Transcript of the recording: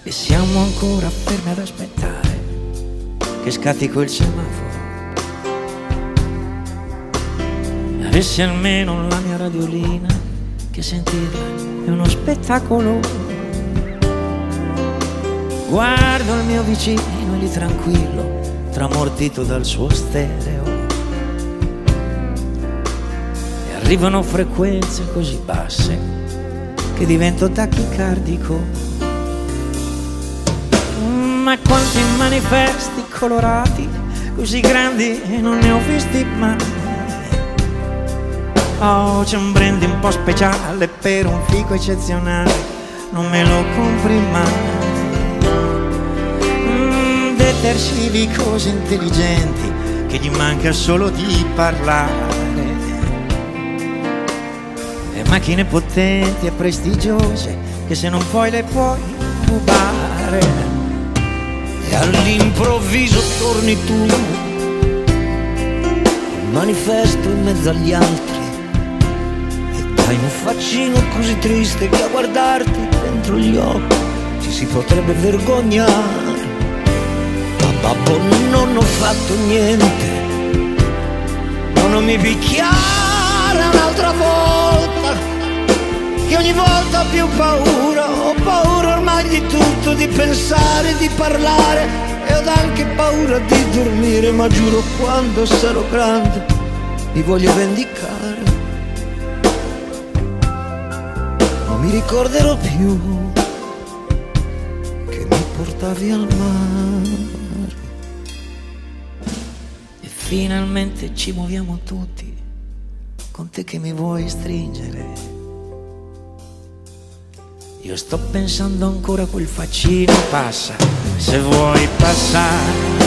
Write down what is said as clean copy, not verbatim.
e siamo ancora fermi ad aspettare che scatti quel semaforo. Avessi almeno la mia radiolina, che sentirla è uno spettacolo. Guardo il mio vicino e lì tranquillo, tramortito dal suo stereo, e arrivano frequenze così basse che divento tachicardico. Ma quanti manifesti colorati così grandi non ne ho visti mai. Oh, c'è un brand un po' speciale per un fico eccezionale, non me lo compri mai. Detersivi così intelligenti che gli manca solo di parlare, e macchine potenti e prestigiose che se non puoi le puoi rubare. E all'improvviso torni tu, un manifesto in mezzo agli altri, e dai un faccino così triste che a guardarti dentro gli occhi ci si potrebbe vergognare. Ma babbo, non ho fatto niente, non mi picchiare un'altra volta, che ogni volta ho più paura, ho paura ormai di tutto, di pensare, di parlare, e ho anche paura di dormire, ma giuro quando sarò grande mi voglio vendicare. Non mi ricorderò più che mi portavi al mare. E finalmente ci muoviamo tutti, con te che mi vuoi stringere. Io sto pensando ancora a quel faccino, passa, se vuoi passare.